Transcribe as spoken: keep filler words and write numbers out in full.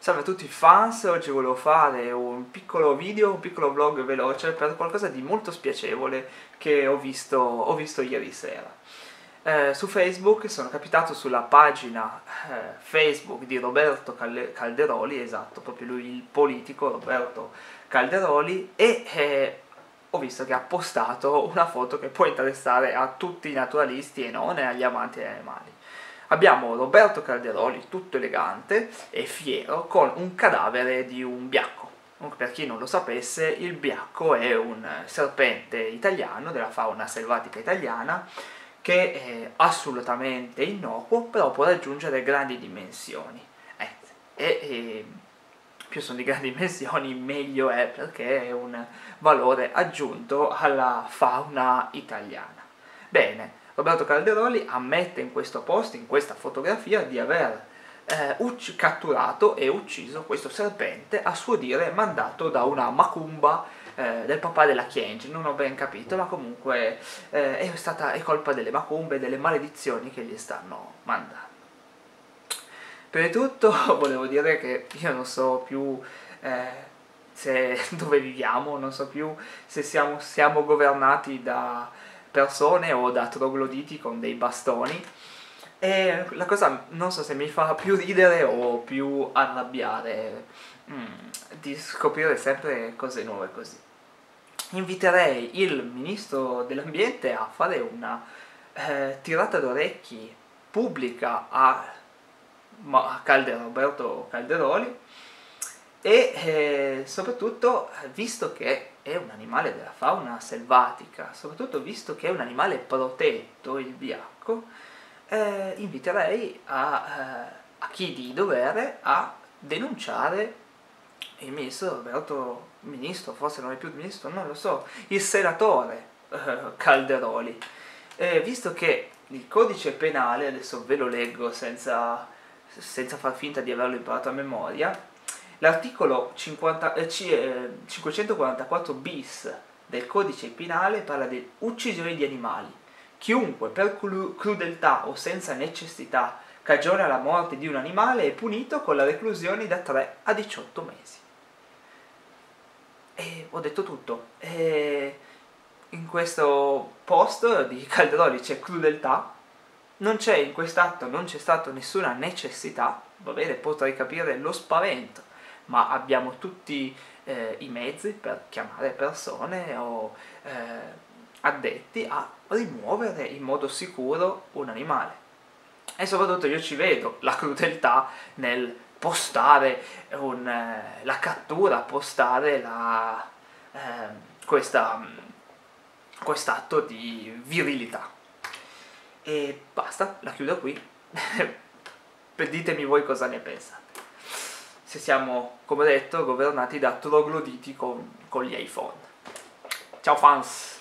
Salve a tutti i fans, oggi volevo fare un piccolo video, un piccolo vlog veloce per qualcosa di molto spiacevole che ho visto, ho visto ieri sera. Eh, su Facebook sono capitato sulla pagina eh, Facebook di Roberto Calderoli, esatto, proprio lui il politico Roberto Calderoli, e eh, ho visto che ha postato una foto che può interessare a tutti i naturalisti e non, e agli amanti degli animali. Abbiamo Roberto Calderoli, tutto elegante e fiero, con un cadavere di un biacco. Per chi non lo sapesse, il biacco è un serpente italiano, della fauna selvatica italiana, che è assolutamente innocuo, però può raggiungere grandi dimensioni. Eh, e, e più sono di grandi dimensioni, meglio è, perché è un valore aggiunto alla fauna italiana. Bene. Roberto Calderoli ammette in questo post, in questa fotografia, di aver eh, catturato e ucciso questo serpente, a suo dire mandato da una macumba eh, del papà della Chiengi. Non ho ben capito, ma comunque eh, è stata è colpa delle macumbe e delle maledizioni che gli stanno mandando. Prima di tutto volevo dire che io non so più eh, se, dove viviamo, non so più se siamo, siamo governati da persone o da trogloditi con dei bastoni, e la cosa non so se mi fa più ridere o più arrabbiare mm, di scoprire sempre cose nuove così. Inviterei il ministro dell'ambiente a fare una eh, tirata d'orecchi pubblica a, a Calder, Roberto Calderoli, e eh, soprattutto, visto che è un animale della fauna selvatica, soprattutto visto che è un animale protetto, il biacco, eh, inviterei a, eh, a chi di dovere a denunciare il ministro Roberto, ministro, forse non è più il ministro, non lo so, il senatore eh, Calderoli, eh, visto che il codice penale, adesso ve lo leggo senza, senza far finta di averlo imparato a memoria. L'articolo eh, cinquecentoquarantaquattro bis del codice penale parla di uccisione di animali. Chiunque per crudeltà o senza necessità cagiona la morte di un animale è punito con la reclusione da tre a diciotto mesi. E ho detto tutto. E in questo post di Calderoli c'è crudeltà, non c'è in quest'atto, non c'è stata nessuna necessità, va bene, potrei capire lo spavento, ma abbiamo tutti eh, i mezzi per chiamare persone o eh, addetti a rimuovere in modo sicuro un animale. E soprattutto io ci vedo la crudeltà nel postare un, eh, la cattura, postare la, eh, questa, quest'atto di virilità. E basta, la chiudo qui. Ditemi voi cosa ne pensate. Se siamo, come detto, governati da trogloditi con, con gli iPhone. Ciao fans!